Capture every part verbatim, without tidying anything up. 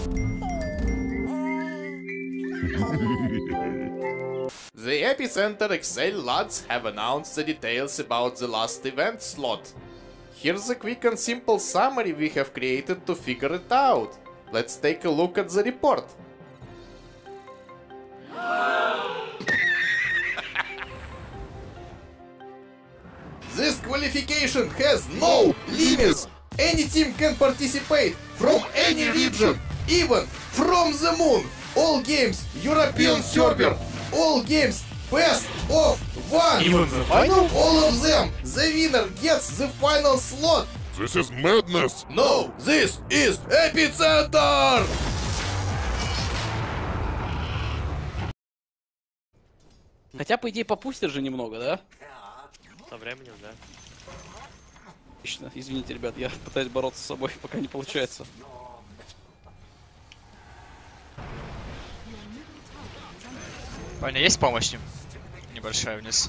The Epicenter X L lads have announced the details about the last event slot. Here's a quick and simple summary we have created to figure it out. Let's take a look at the report. This qualification has no limits. Any team can participate from any region, even from the moon. All games European server. All games best of one. Even the final? All of them. The winner gets the final slot. This is madness! No, this is Epicenter! Хотя, по идее, попустят же немного, да? Со временем, да. Отлично. Извините, ребят, я пытаюсь бороться с собой, пока не получается. Ваня, есть помощь им? Небольшая вниз.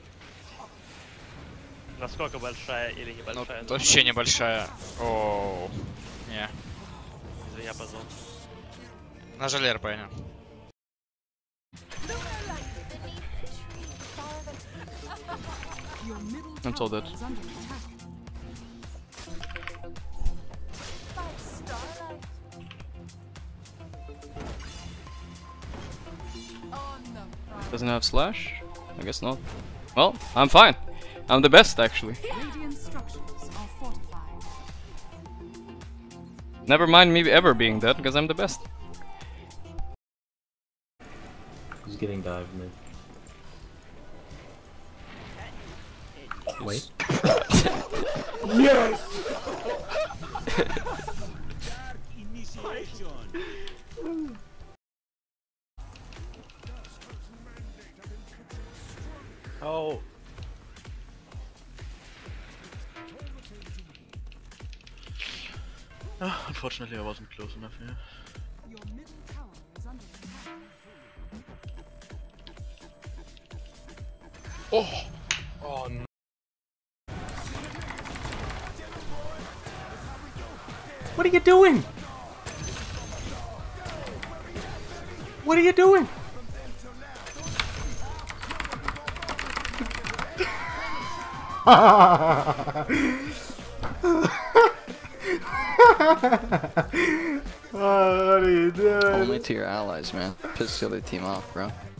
Насколько большая или небольшая? Ну, вообще небольшая. Оу. Не. Я позвал. На жалер, Ваня. I'm so dead. Doesn't have slash? I guess not. Well, I'm fine. I'm the best, actually. Never mind me ever being dead, because I'm the best. He's getting dived mid. Wait. Yes! Oh. Oh, unfortunately, I wasn't close enough here. Oh! Oh no. What are you doing? What are you doing? What are you doing? Only to your allies, man. Piss the other team off, bro.